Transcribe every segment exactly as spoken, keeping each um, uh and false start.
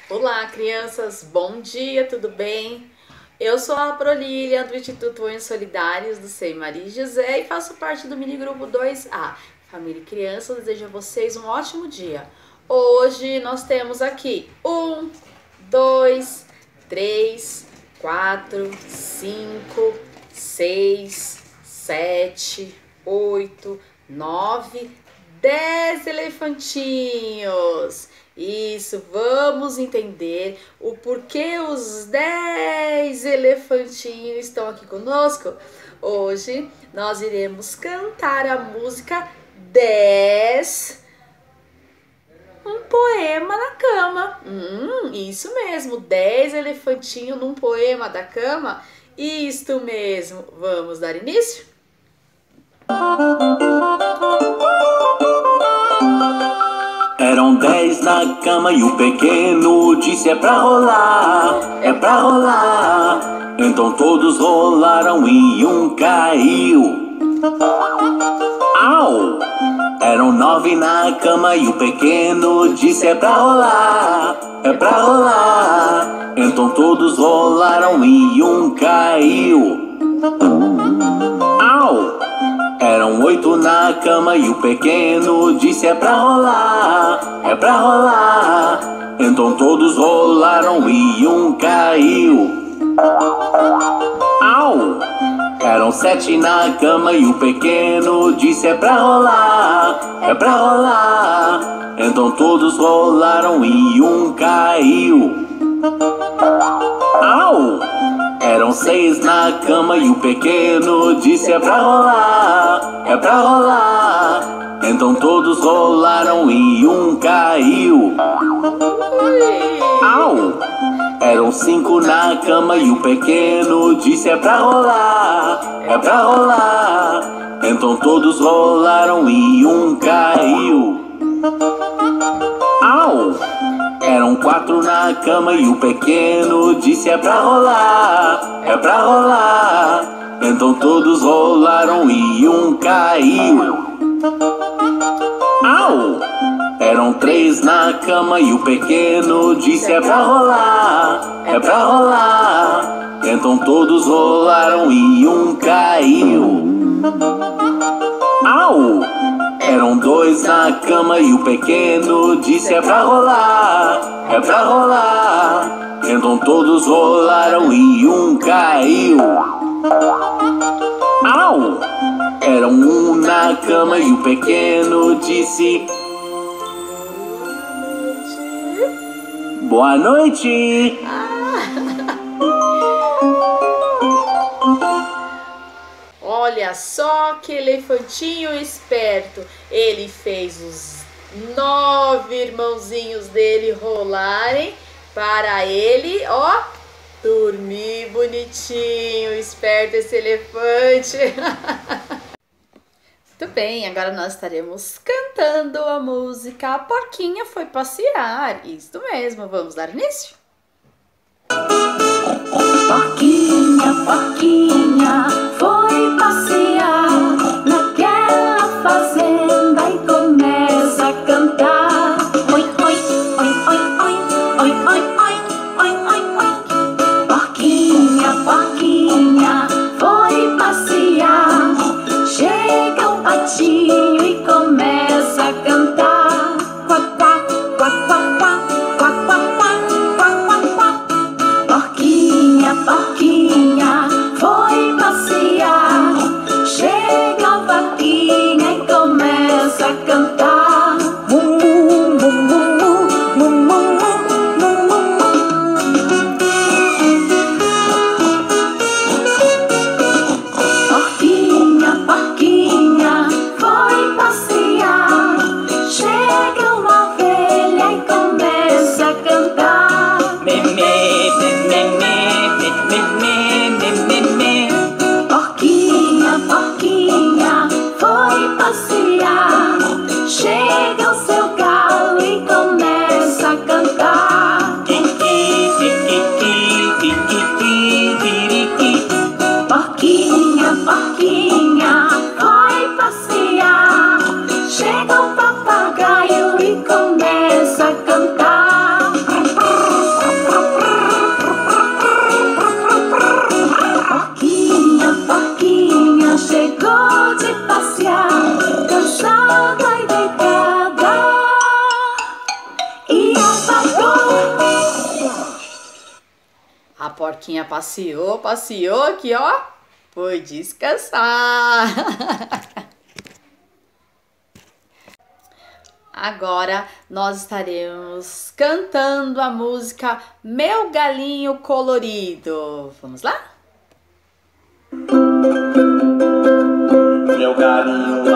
Olá, crianças, bom dia, tudo bem? Eu sou a Prolília, do Instituto Sonhos Solidários do SEI Maria José e faço parte do minigrupo dois A. Família e criança, eu desejo a vocês um ótimo dia. Hoje nós temos aqui um, dois, três, quatro, cinco, seis, sete, oito, nove, dez elefantinhos. Isso, vamos entender o porquê os dez elefantinhos estão aqui conosco. Hoje nós iremos cantar a música dez, um poema na cama. Hum, isso mesmo, dez elefantinhos num poema da cama. Isto mesmo, vamos dar início? Eram dez na cama e o pequeno disse: é pra rolar, é pra rolar. Então todos rolaram e um caiu. Au! Eram nove na cama e o pequeno disse: é pra rolar, é pra rolar. Então todos rolaram e um caiu. Au! Eram oito na cama e o pequeno disse: é pra rolar, é pra rolar. Então todos rolaram e um caiu. Au! Eram sete na cama e o pequeno disse: é pra rolar, é pra rolar. Então todos rolaram e um caiu. Au! Eram seis na cama e o pequeno disse: é pra rolar, é pra rolar. Então todos rolaram e um caiu. Au! Eram cinco na cama e o pequeno disse: é pra rolar, é pra rolar. Então todos rolaram e um caiu. Au! Eram quatro na cama e o pequeno disse: é pra rolar, é pra rolar. Então todos rolaram e um caiu. Au! Eram três na cama e o pequeno disse: é pra rolar, é pra rolar. Então todos rolaram e um caiu. Au! Eram dois na cama e o pequeno disse: é pra rolar, é pra rolar. Então todos rolaram e um caiu. Au! Eram um na cama e o pequeno disse: boa noite. Olha só que elefantinho esperto. Ele fez os nove irmãozinhos dele rolarem para ele, ó, dormir bonitinho. Esperto esse elefante. Muito bem, agora nós estaremos cantando a música A Porquinha Foi Passear. Isso mesmo, vamos dar início? Porquinha, porquinha, foi passear naquela fazenda e começa a cantar. Oi, oi, oi, oi, oi, oi, oi, oi, oi, oi, oi. Porquinha, porquinha, foi passear. Chega um patinho e começa a cantar. Quac, quac, quac, quac, quac, quac, quac, quac, quac, quac, quac. Porquinha, porquinha, foi passear. porquinha passeou, passeou aqui, ó. Foi descansar. Agora nós estaremos cantando a música Meu Galinho Colorido. Vamos lá? Meu galinho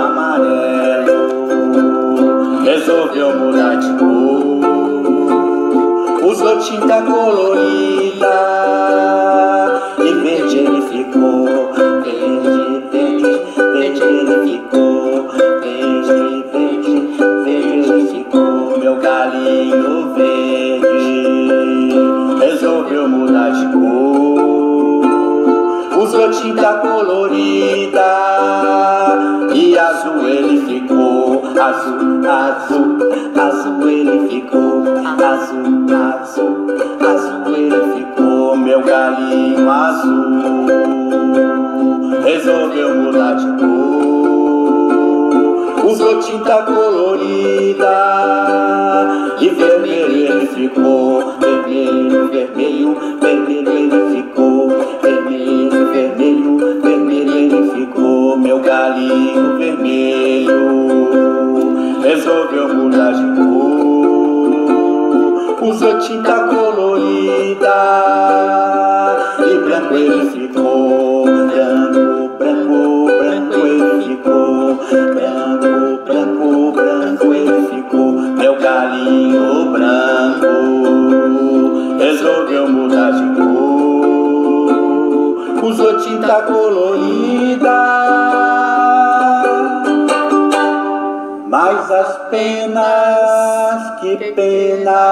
amarelo resolveu mudar de cor. Usou tinta colorida e verde ele ficou. Verde, verde, verde ele ficou. Verde, verde, verde ele ficou. Meu galinho verde resolveu mudar de cor. Usou tinta colorida e azul ele ficou. Azul, azul, azul ele ficou. Azul, azul, azul ele ficou. Meu galinho azul resolveu mudar de cor. Usou tinta colorida e vermelho ele ficou. Vermelho, vermelho, vermelho ele ficou. Vermelho, vermelho, vermelho ele ficou. Meu galinho vermelho resolveu mudar de cor. Usou tinta colorida e branco ele ficou. Branco, branco, branco ele ficou. Branco, branco, branco ele ficou. Meu galinho branco resolveu mudar de cor. Usou tinta colorida, mas as penas, que pena,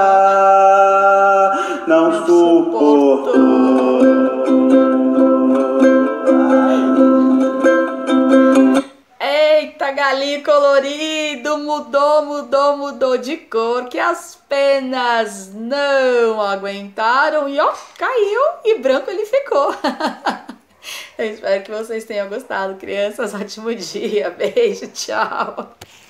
não suportou. Eita, galinho colorido, mudou, mudou, mudou de cor, que as penas não aguentaram e ó, caiu e branco ele ficou. Eu espero que vocês tenham gostado, crianças. Ótimo dia, beijo, tchau.